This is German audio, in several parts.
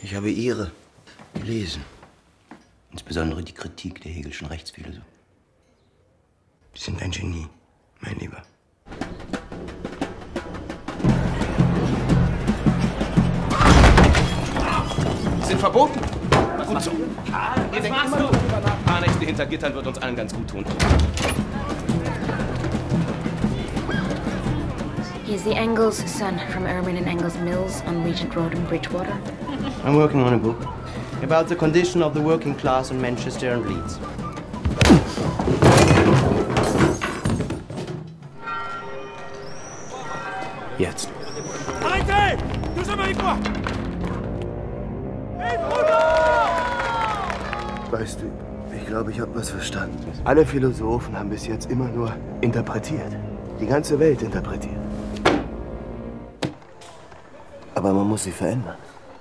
Ich habe Ihre gelesen. Insbesondere die Kritik der Hegelschen Rechtsphilosophie. Sie sind ein Genie, mein Lieber. Sind verboten. Gut so. Was machst du? Ein paar Nächte hinter Gittern wird uns allen ganz gut tun. He's the Engels son from Irwin and Engels Mills on Regent Road in Bridgewater. I'm working on a book. About the condition of the working class in Manchester and Leeds. Jetzt. Arrêtez! Nous sommes avec moi! Weißt du, ich glaube, ich habe was verstanden. Alle Philosophen haben bis jetzt immer nur interpretiert. Die ganze Welt interpretiert. Aber man muss sie verändern.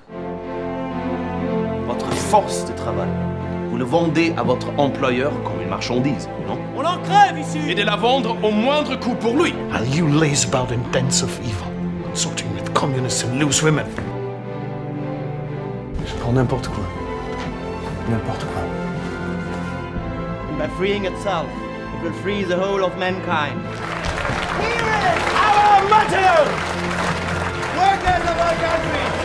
Votre force de travail, vous le vendez à votre employeur comme une marchandise, non? On en crève ici! Et de la vendre au moindre coût pour lui. And you laze about in dens of evil, consorting with communists and loose women. Je prends n'importe quoi. N'importe quoi. By freeing itself, it will free the whole of mankind. Here is our motto! Workers of our country!